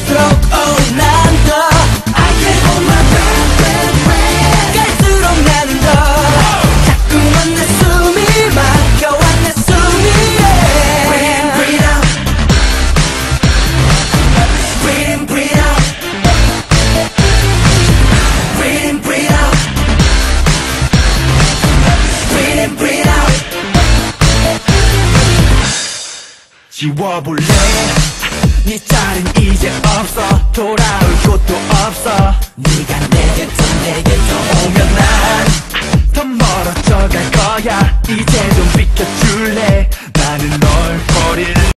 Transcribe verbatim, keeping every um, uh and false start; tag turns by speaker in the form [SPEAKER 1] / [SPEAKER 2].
[SPEAKER 1] 갈수록 oh 난 더 I can't hold my breath, breath, breath. 갈수록 나는 더 자꾸만 내 숨이 막혀와 내 숨이 yeah. Breathe in, breathe out. Breathe in, breathe out. Breathe in, breathe out. Breathe in, breathe out. 지워볼래? 네 자린 이제 없어. 돌아올 곳도 없어. 네가 내게 또 내게 또 오면 난 더 멀어져 갈 거야. 이제 좀 비켜줄래? 나는 널 버릴